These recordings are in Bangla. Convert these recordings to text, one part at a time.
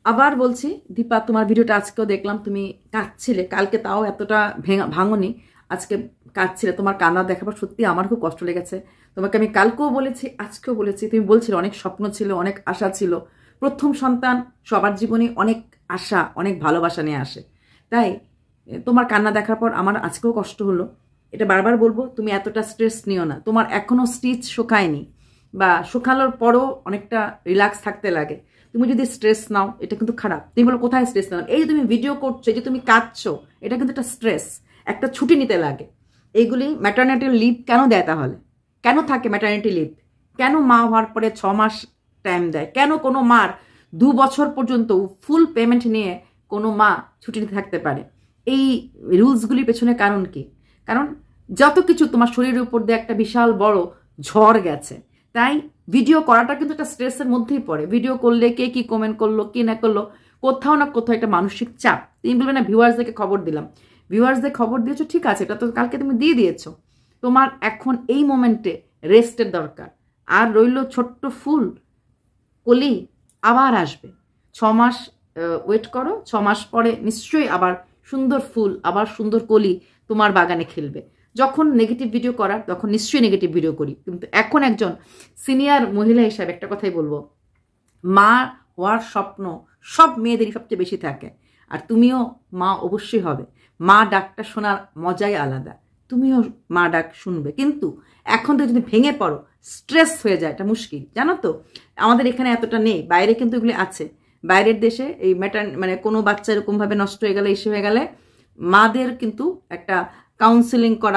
আবার বলছি দীপা, তোমার ভিডিওটা আজকেও দেখলাম, তুমি কাঁদছিলে। কালকে তাও এতটা ভাঙনি, আজকে কাঁদছিলে। তোমার কান্না দেখাবার সত্যি আমার খুব কষ্ট লেগেছে। তোমাকে আমি কালকেও বলেছি, আজকেও বলেছি। তুমি বলছিলে অনেক স্বপ্ন ছিল, অনেক আশা ছিল। প্রথম সন্তান সবার জীবনে অনেক আশা, অনেক ভালোবাসা নিয়ে আসে। তাই তোমার কান্না দেখার পর আমার আজকেও কষ্ট হলো। এটা বারবার বলবো, তুমি এতটা স্ট্রেস নিও না। তোমার এখনো স্টিচ শুকায়নি, বা শুকানোর পরও অনেকটা রিল্যাক্স থাকতে লাগে। তুমি যদি স্ট্রেস নাও, এটা কিন্তু খারাপ। তুমি বলো কোথায় স্ট্রেস নাও? এই যে তুমি ভিডিও করছো, এই যে তুমি কাঁদছো, এটা কিন্তু একটা স্ট্রেস। একটা ছুটি নিতে লাগে। এইগুলি ম্যাটারনিটি লিভ কেন দেয় তাহলে? কেন থাকে ম্যাটারনিটি লিভ? কেন মা হওয়ার পরে 6 মাস টাইম দেয়? কেন কোনো মার 2 বছর পর্যন্ত ফুল পেমেন্ট নিয়ে কোনো মা ছুটিতে থাকতে পারে? এই রুলসগুলির পেছনে কারণ কি? কারণ যত কিছু তোমার শরীরের উপর দিয়ে একটা বিশাল বড় ঝড় গেছে। তাই ভিডিও করাটা কিন্তু একটা স্ট্রেসের মধ্যেই পড়ে। ভিডিও করলে কে কি কমেন্ট করলো, কি না করলো, কোথাও না কোথাও একটা মানসিক চাপ। তুমি বলবে না ভিউয়ার্সদেরকে খবর দিলাম। ভিউয়ার্সদের খবর দিয়েছো, ঠিক আছে, এটা তো কালকে তুমি দিয়ে দিয়েছো। তোমার এখন এই মোমেন্টে রেস্টের দরকার। আর রইল ছোট্ট ফুল কলি, আবার আসবে। 6 মাস ওয়েট করো, 6 মাস পরে নিশ্চয়ই আবার সুন্দর ফুল, আবার সুন্দর কলি তোমার বাগানে খেলবে। যখন নেগেটিভ ভিডিও করার, তখন নিশ্চয়ই নেগেটিভ ভিডিও করি। কিন্তু এখন একজন সিনিয়র মহিলা হিসাবে একটা কথাই বলবো, মা হওয়ার স্বপ্ন সব মেয়েদেরই সবচেয়ে বেশি থাকে। আর তুমিও মা অবশ্যই হবে। মা ডাকটা শোনার মজাই আলাদা। তুমিও মা ডাক শুনবে। কিন্তু এখন তো যদি ভেঙে পড়ো, স্ট্রেস হয়ে যায়, এটা মুশকিল। জানো তো, আমাদের এখানে এতটা নেই, বাইরে কিন্তু এগুলি আছে। বাইরের দেশে এই মানে কোনো বাচ্চা এরকমভাবে নষ্ট হয়ে গেলে, ইস্যু হয়ে গেলে, মাদের কিন্তু একটা কাউন্সেলিং করা,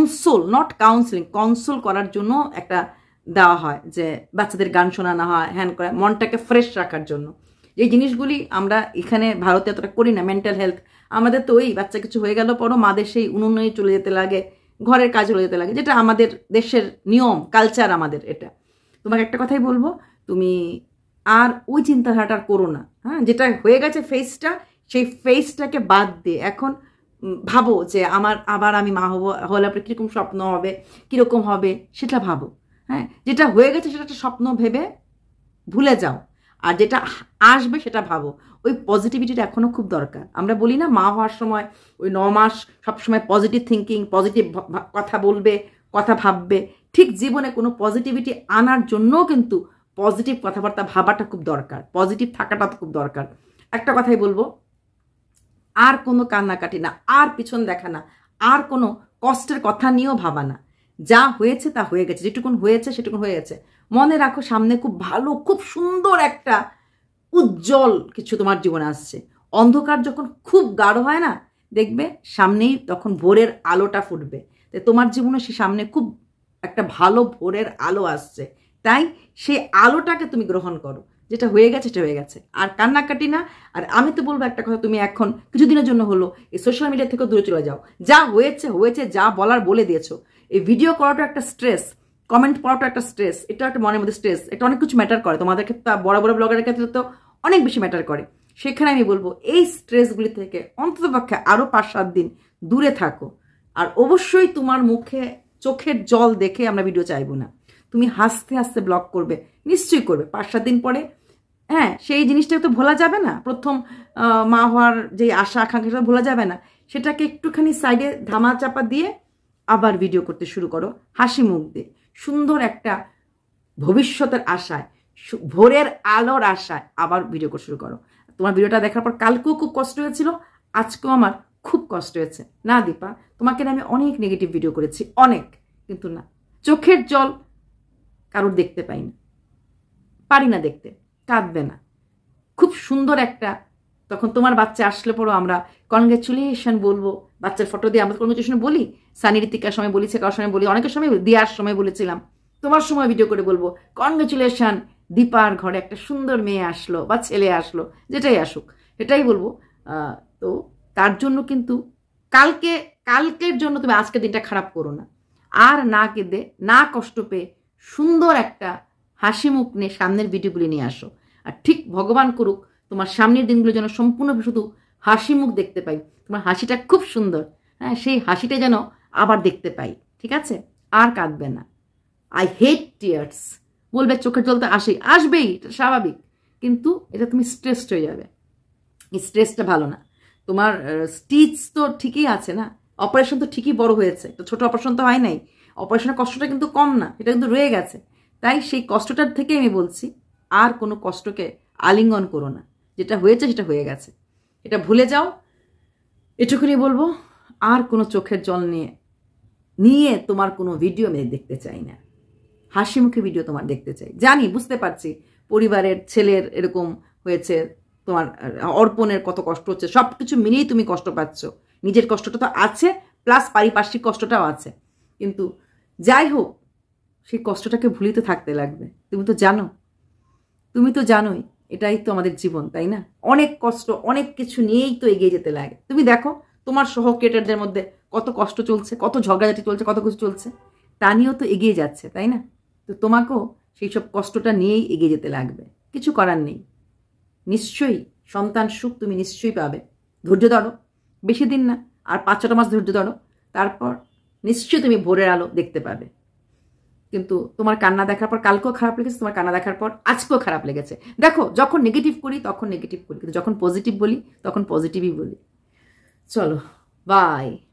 কনসোল করার জন্য একটা দেওয়া হয়, যে বাচ্চাদের গান শোনানো হয়, হ্যান করা, মনটাকে ফ্রেশ রাখার জন্য। এই জিনিসগুলি আমরা এখানে ভারতে এতটা করি না। মেন্টাল হেলথ আমাদের তো ওই বাচ্চা কিছু হয়ে গেল পরও মাদের সেই উনুনে চলে যেতে লাগে, ঘরের কাজ চলে যেতে লাগে, যেটা আমাদের দেশের নিয়ম, কালচার আমাদের এটা। তোমাকে একটা কথাই বলবো, তুমি আর ওই চিন্তাধারাটা করো না। হ্যাঁ, যেটা হয়ে গেছে ফেসটা, সেই ফেসটাকে বাদ দিয়ে এখন ভাবো যে আবার আমি মা হলে আপনি কীরকম স্বপ্ন হবে, কীরকম হবে সেটা ভাবো। হ্যাঁ, যেটা হয়ে গেছে সেটা একটা স্বপ্ন ভেবে ভুলে যাও। আর যেটা আসবে সেটা ভাবো। ওই পজিটিভিটিটা এখনও খুব দরকার। আমরা বলি না, মা হওয়ার সময় ওই 9 মাস সবসময় পজিটিভ থিঙ্কিং, পজিটিভ কথা বলবে, কথা ভাববে। ঠিক জীবনে কোনো পজিটিভিটি আনার জন্যও কিন্তু পজিটিভ কথাবার্তা ভাবাটা খুব দরকার, পজিটিভ থাকাটা খুব দরকার। একটা কথাই বলবো, আর কোনো কান্নাকাটি না, আর পিছন দেখা না, আর কোনো কষ্টের কথা নিয়েও ভাবা না। যা হয়েছে তা হয়ে গেছে, যেটুকুন হয়েছে সেটুকুন হয়ে গেছে। মনে রাখো, সামনে খুব ভালো, খুব সুন্দর একটা উজ্জ্বল কিছু তোমার জীবনে আসছে। অন্ধকার যখন খুব গাঢ় হয় না, দেখবে সামনেই তখন ভোরের আলোটা ফুটবে। তাই তোমার জীবনে সে সামনে খুব একটা ভালো ভোরের আলো আসছে। তাই সেই আলোটাকে তুমি গ্রহণ করো। যেটা হয়ে গেছে সেটা হয়ে গেছে, আর কান্নাকাটি না। আর আমি তো বলবো একটা কথা, তুমি এখন কিছুদিনের জন্য হলো এই সোশ্যাল মিডিয়া থেকে দূরে চলে যাও। যা হয়েছে হয়েছে, যা বলার বলে দিয়েছো। এই ভিডিও করাটা একটা স্ট্রেস, কমেন্ট পড়াটা একটা স্ট্রেস, এটা একটা মনের মধ্যে স্ট্রেস। এটা অনেক কিছু ম্যাটার করে তোমাদের ক্ষেত্রে, বড় বড় ব্লগারের ক্ষেত্রে তো অনেক বেশি ম্যাটার করে। সেখানে আমি বলবো এই স্ট্রেসগুলি থেকে অন্ততপক্ষে আরও 5-7 দিন দূরে থাকো। আর অবশ্যই তোমার মুখে চোখের জল দেখে আমরা ভিডিও চাইবো না। তুমি হাসতে হাসতে ব্লগ করবে, নিশ্চয়ই করবে। 5-7 দিন পরে হ্যাঁ, সেই জিনিসটা তো ভোলা যাবে না। প্রথম মা হওয়ার যে আশা আকাঙ্ক্ষা ভোলা যাবে না। সেটাকে একটুখানি সাইডে ধামা চাপা দিয়ে আবার ভিডিও করতে শুরু করো, হাসি মুখ দিয়ে, সুন্দর একটা ভবিষ্যতের আশায়, ভোরের আলোর আশায় আবার ভিডিও করতে শুরু করো। তোমার ভিডিওটা দেখার পর কালকেও খুব কষ্ট হয়েছিল, আজকেও আমার খুব কষ্ট হয়েছে। না দীপা, তোমাকে আমি অনেক নেগেটিভ ভিডিও করেছি, অনেক, কিন্তু না, চোখের জল কারোর দেখতে পারি না দেখতে। কাঁদবে না, খুব সুন্দর একটা, তখন তোমার বাচ্চা আসলে পরও আমরা কনগ্রেচুলেশন বলবো। বাচ্চার ফটো দিয়ে আমরা কনগ্রেচুলেশন বলি, সানি ঋতিকার সময় বলেছি, কারোর সময় বলি, অনেকের সময় দেওয়ার সময় বলেছিলাম। তোমার সময় ভিডিও করে বলবো কনগ্রেচুলেশন, দীপার ঘরে একটা সুন্দর মেয়ে আসলো বা ছেলে আসলো, যেটাই আসুক সেটাই বলবো। তো তার জন্য কিন্তু কালকের জন্য তুমি আজকের দিনটা খারাপ করো না। আর না কেঁদে, না কষ্ট পেয়ে সুন্দর একটা হাসি মুখ নিয়ে সামনের ভিডিওগুলি নিয়ে আসো। আর ঠিক ভগবান করুক তোমার সামনের দিনগুলো যেন সম্পূর্ণ শুধু হাসি মুখ দেখতে পাই। তোমার হাসিটা খুব সুন্দর, হ্যাঁ, সেই হাসিটা যেন আবার দেখতে পাই। ঠিক আছে? আর কাঁদবে না। আই হেট টিয়ার্স বলবে, চোখের জল তো আসবেই, এটা স্বাভাবিক, কিন্তু এটা তুমি স্ট্রেসড হয়ে যাবে। স্ট্রেসটা ভালো না। তোমার স্টিচ তো ঠিকই আছে না, অপারেশন তো ঠিকই বড় হয়েছে, তো ছোট অপারেশন তো হয় নাই, অপারেশনের কষ্টটা কিন্তু কম না, এটা কিন্তু রয়ে গেছে। তাই সেই কষ্টটার থেকে আমি বলছি আর কোনো কষ্টকে আলিঙ্গন করো না, যেটা হয়েছে সেটা হয়ে গেছে, এটা ভুলে যাও, এটুকুনি বলবো। আর কোনো চোখের জল নিয়ে নিয়ে তোমার কোনো ভিডিও আমি দেখতে চাই না, হাসি মুখে ভিডিও তোমার দেখতে চাই। জানি, বুঝতে পারছি পরিবারের ছেলের এরকম হয়েছে, তোমার অর্পণের কত কষ্ট হচ্ছে, সব কিছু মিলিয়েই তুমি কষ্ট পাচ্ছ, নিজের কষ্টটা তো আছে প্লাস পারিপার্শ্বিক কষ্টটাও আছে, কিন্তু যাই হোক সেই কষ্টটাকে ভুলিতে থাকতে লাগবে। তুমি তো জানোই এটাই তো আমাদের জীবন, তাই না? অনেক কষ্ট, অনেক কিছু নিয়েই তো এগিয়ে যেতে লাগে। তুমি দেখো তোমার সহক্রিয়েটারদের মধ্যে কত কষ্ট চলছে, কত ঝগড়াঝাটি চলছে, কত কিছু চলছে, তা নিয়েও তো এগিয়ে যাচ্ছে, তাই না? তো তোমাকেও সেই সব কষ্টটা নিয়েই এগিয়ে যেতে লাগবে, কিছু করার নেই। নিশ্চয়ই সন্তান সুখ তুমি নিশ্চয়ই পাবে, ধৈর্য ধরো, বেশি দিন না, আর 5-6 মাস ধৈর্য ধরো, তারপর নিশ্চয়ই তুমি ভোরের আলো দেখতে পাবে। কিন্তু তোমার কান্না দেখার পর কালকেও খারাপ লেগেছে, তোমার কান্না দেখার পর আজকেও খারাপ লেগেছে। দেখো, যখন নেগেটিভ করি তখন নেগেটিভ করি, কিন্তু যখন পজিটিভ বলি তখন পজিটিভই বলি। চলো, বাই।